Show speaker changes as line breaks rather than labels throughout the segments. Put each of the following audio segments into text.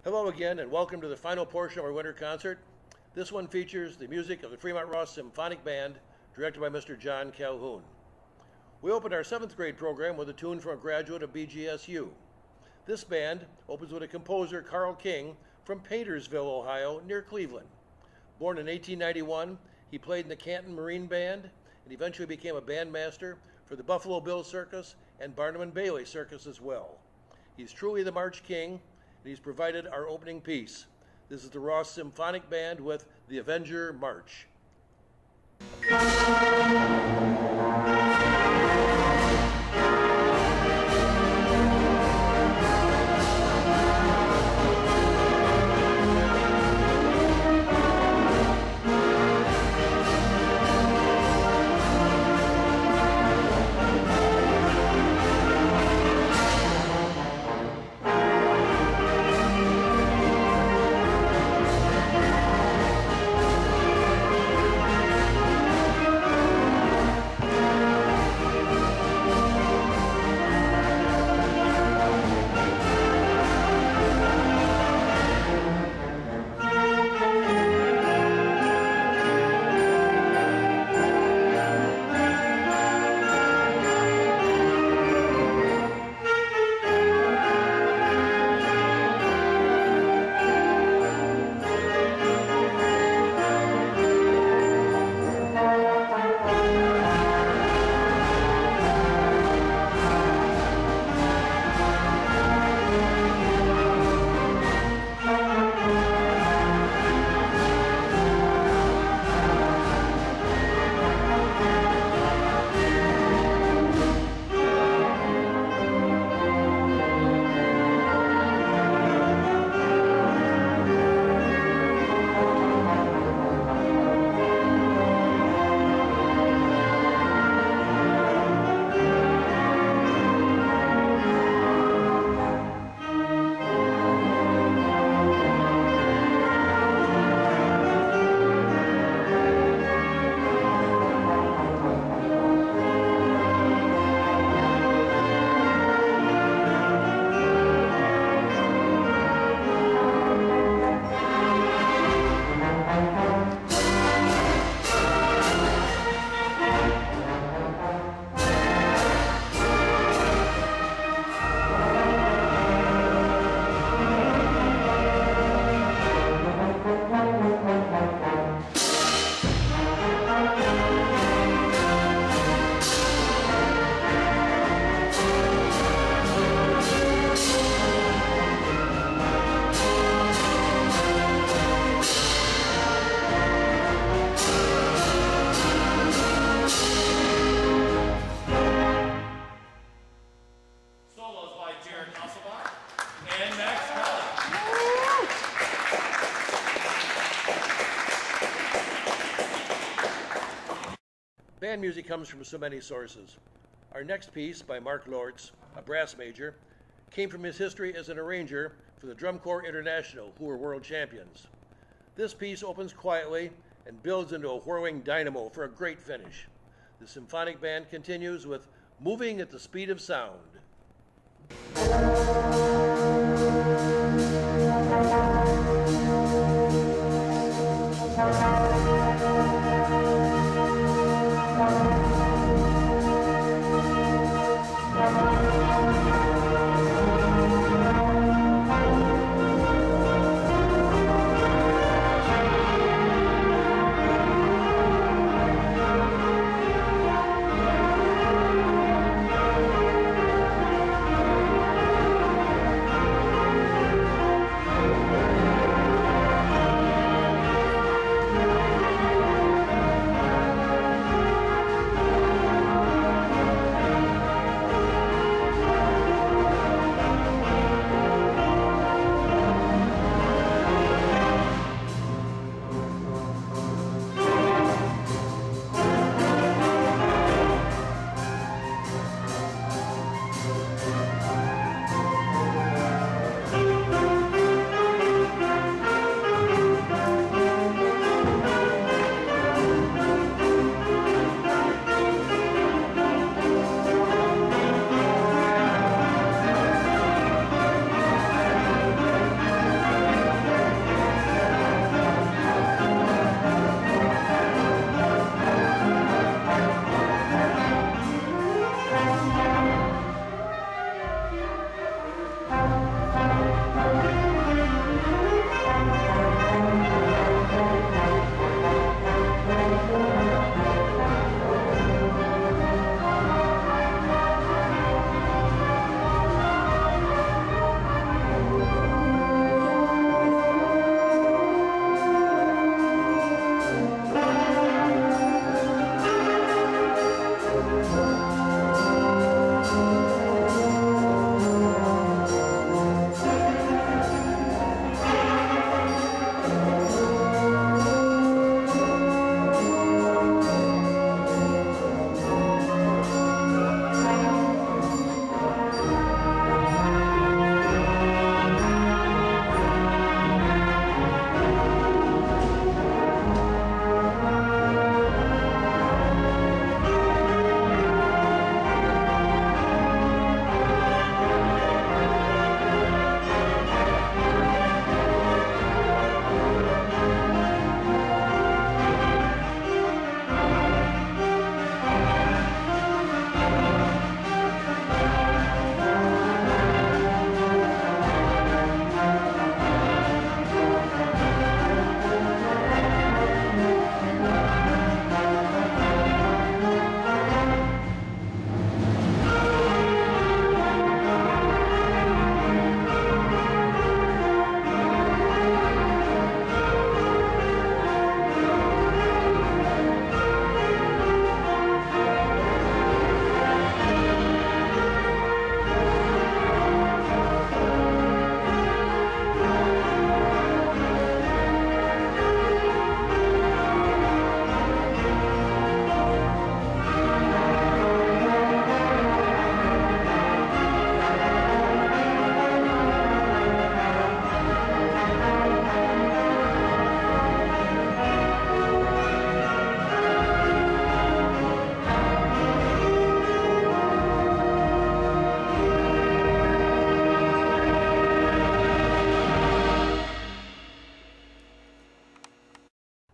Hello again, and welcome to the final portion of our winter concert. This one features the music of the Fremont Ross Symphonic Band, directed by Mr. John Calhoun. We opened our 7th grade program with a tune from a graduate of BGSU. This band opens with a composer, Carl King, from Paintersville, Ohio, near Cleveland. Born in 1891, he played in the Canton Marine Band and eventually became a bandmaster for the Buffalo Bill Circus and Barnum and Bailey Circus as well. He's truly the March King, and he's provided our opening piece. This is the Ross Symphonic Band with the Avenger March. Band music comes from so many sources. Our next piece by Mark Lortz, a brass major, came from his history as an arranger for the Drum Corps International, who were world champions. This piece opens quietly and builds into a whirling dynamo for a great finish. The symphonic band continues with Moving at the Speed of Sound.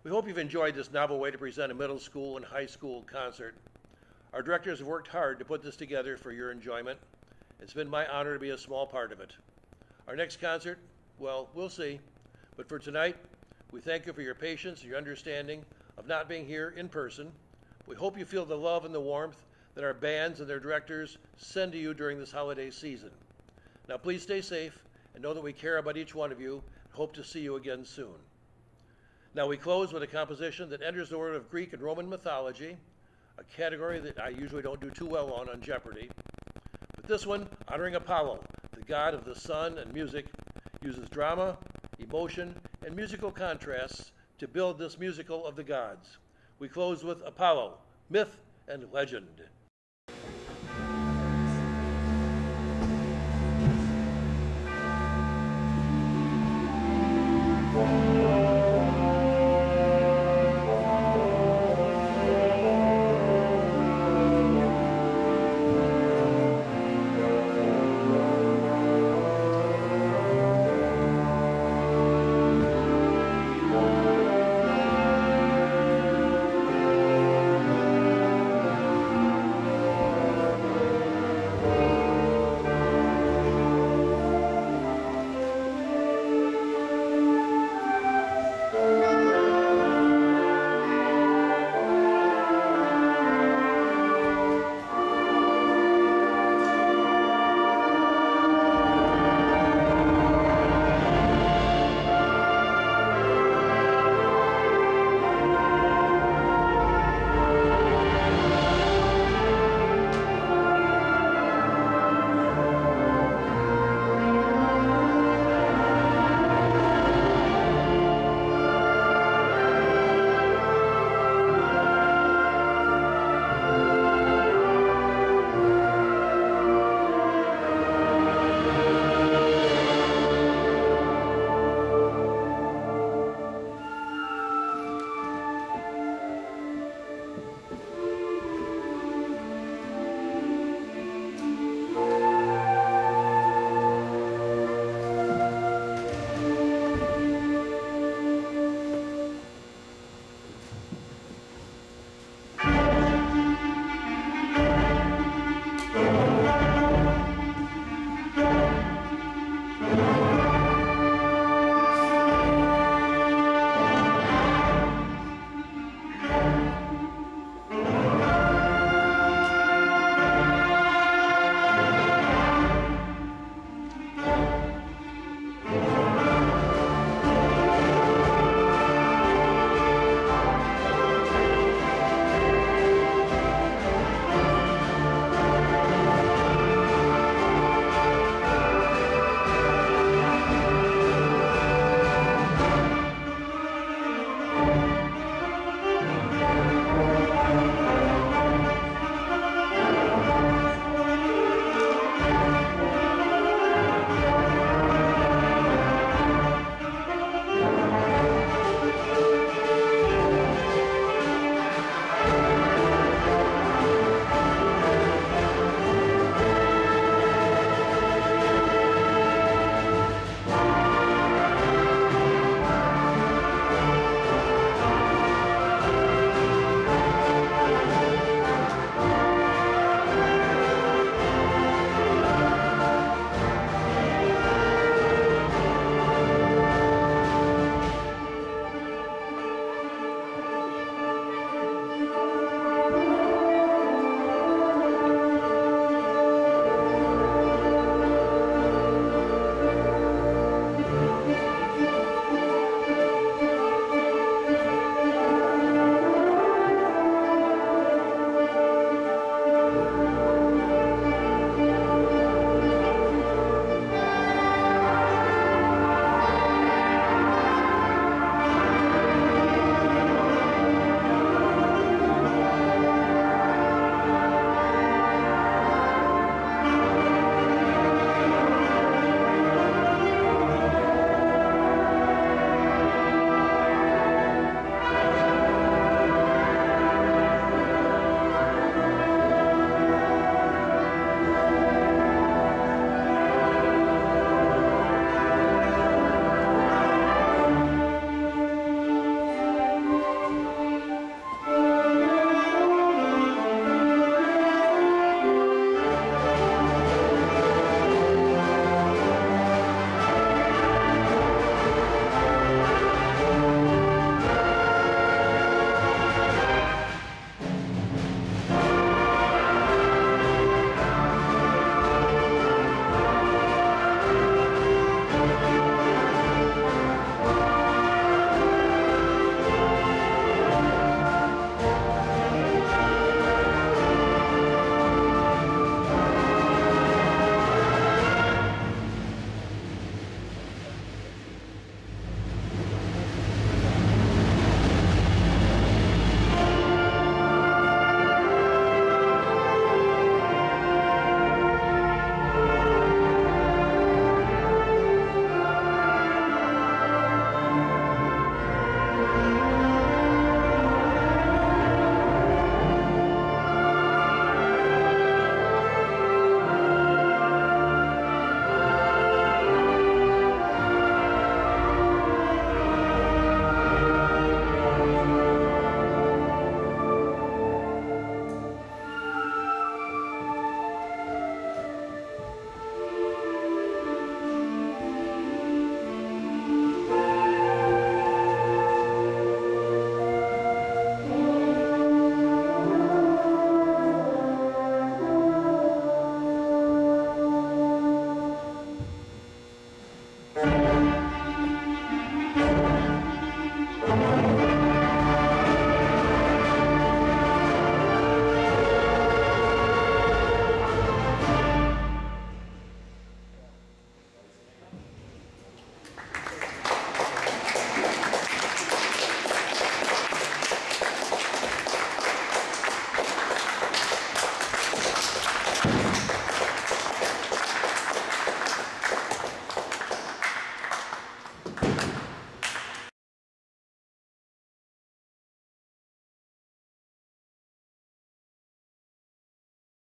We hope you've enjoyed this novel way to present a middle school and high school concert. Our directors have worked hard to put this together for your enjoyment. It's been my honor to be a small part of it. Our next concert, well, we'll see. But for tonight, we thank you for your patience and your understanding of not being here in person. We hope you feel the love and the warmth that our bands and their directors send to you during this holiday season. Now please stay safe and know that we care about each one of you and hope to see you again soon. Now we close with a composition that enters the world of Greek and Roman mythology, a category that I usually don't do too well on Jeopardy! But this one, honoring Apollo, the god of the sun and music, uses drama, emotion, and musical contrasts to build this musical of the gods. We close with Apollo, myth and legend.